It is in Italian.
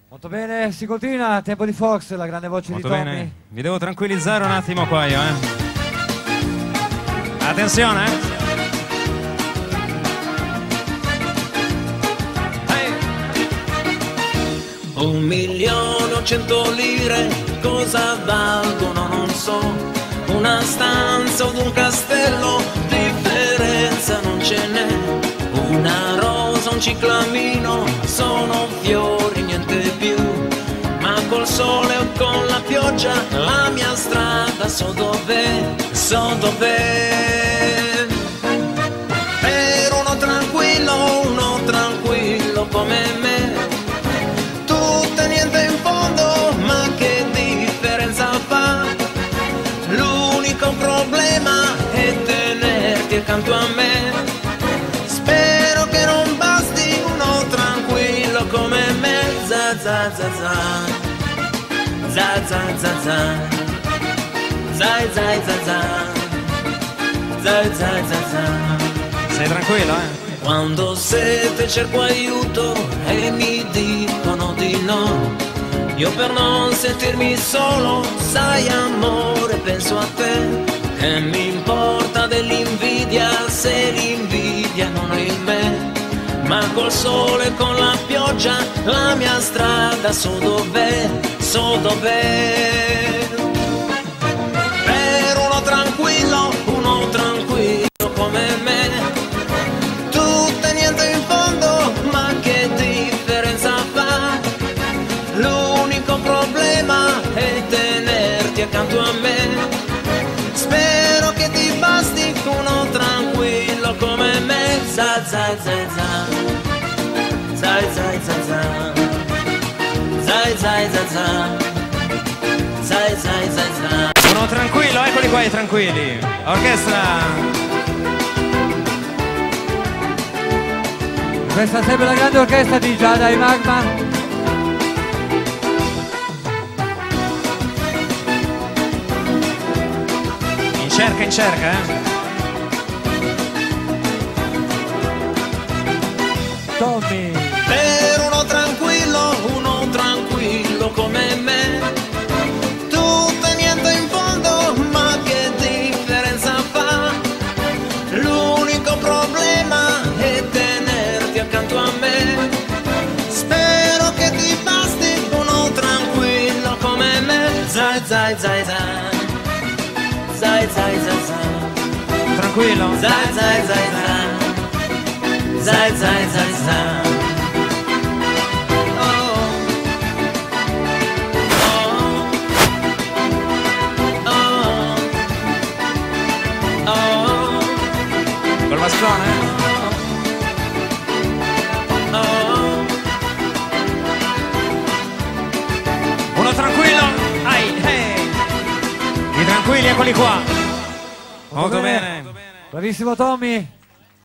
Molto bene, si continua, tempo di Fox, la grande voce Molto di Tommy. bene, vi devo tranquillizzare un attimo qua io, Attenzione, Hey. 1.000.000 o 100 lire, cosa valgono non so. Una stanza o un castello, differenza non ce n'è. Una rosa, un ciclamino, sono fiori, niente più. Ma col sole o con la pioggia, la mia strada so dov'è, so dov'è. Per uno tranquillo come me, tutto e niente in fondo, ma che differenza fa? L'unico problema è tenerti accanto a me. Spero che non basti uno tranquillo come me. Za za za za, za za za za, zai zai za za, zai zai za za. Sei tranquillo, Quando sete cerco aiuto e mi dicono di no. Io per non sentirmi solo, sai amore, penso a te. Che mi importa dell'invidia se l'invidia non è in me. Ma col sole e con la pioggia, la mia strada so dov'è, so dov'è. Per uno tranquillo come me, tutto e niente in fondo, ma che differenza fa? L'unico problema è tenerti accanto a me. Spero che ti basti uno tranquillo come me. Za za za za, zai zai za za, zai zai za za, zai zai za za. Sono tranquillo, eccoli qua i tranquilli. Orchestra. Questa è sempre la grande orchestra di Giada e Magma. In cerca, Tommy. Per uno tranquillo come me, tutto e niente in fondo, ma che differenza fa? L'unico problema è tenerti accanto a me. Spero che ti basti uno tranquillo come me. Zai zai zai zai, zai zai zai zai, tranquillo. zai zai zai zai, zai zai zai zai. Col bastone? Uno tranquillo. I tranquilli, eccoli qua. Molto bene. Bravissimo Tommy.